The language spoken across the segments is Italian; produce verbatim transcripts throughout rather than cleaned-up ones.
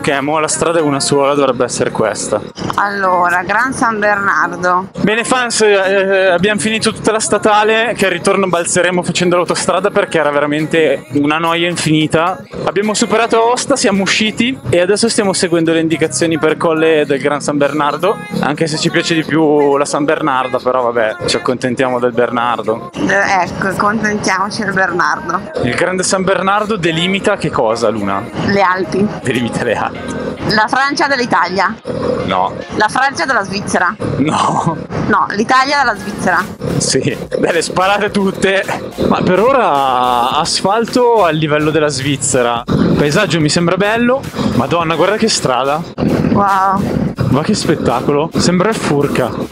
Ok, mo la strada è una sola, dovrebbe essere questa. Allora, Gran San Bernardo. Bene fans, eh, abbiamo finito tutta la statale, che al ritorno balzeremo facendo l'autostrada perché era veramente una noia infinita. Abbiamo superato Aosta, siamo usciti e adesso stiamo seguendo le indicazioni per Colle del Gran San Bernardo, anche se ci piace di più la San Bernarda, però vabbè, ci accontentiamo del Bernardo. Eh, ecco, accontentiamoci del Bernardo. Il Grande San Bernardo delimita che cosa, Luna? Le Alpi. Delimita le Alpi. La Francia dell'Italia. No. La Francia della Svizzera. No. No, l'Italia della Svizzera. Sì, delle sparate tutte. Ma per ora asfalto al livello della Svizzera. Il paesaggio mi sembra bello. Madonna, guarda che strada. Wow. Ma che spettacolo. Sembra il Furka.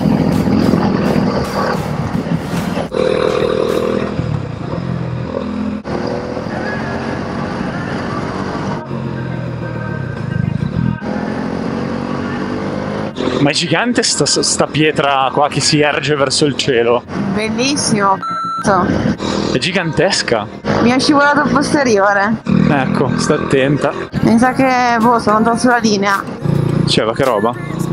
Ma è gigante sta, sta pietra qua che si erge verso il cielo. Bellissimo. È gigantesca. Mi è scivolato il posteriore. Ecco, sta attenta. Mi sa che boh, sono andato sulla linea. Diceva che roba.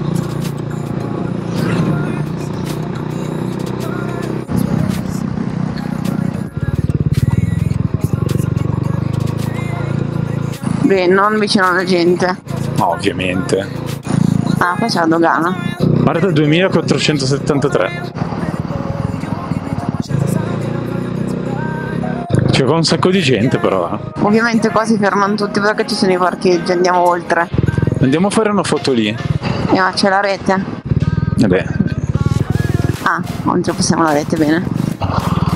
Beh, non vicino alla gente. Ma ovviamente. Ah, qua c'è la dogana. Guarda, duemilaquattrocentosettantatré. C'è qua un sacco di gente però. Eh. Ovviamente qua si fermano tutti perché ci sono i parcheggi, andiamo oltre. Andiamo a fare una foto lì. Ah, c'è la rete. Vabbè. Ah, oltre passiamo la rete, bene.